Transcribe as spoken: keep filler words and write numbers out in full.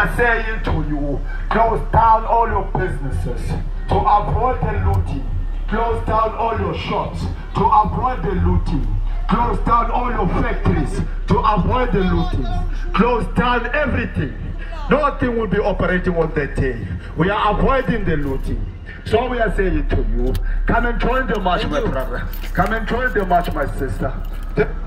I'm saying to you, close down all your businesses to avoid the looting. Close down all your shops to avoid the looting. Close down all your factories to avoid the looting. Close down everything. Nothing will be operating on that day. We are avoiding the looting. So we are saying to you, come and join the march, my brother. Come and join the march, my sister. The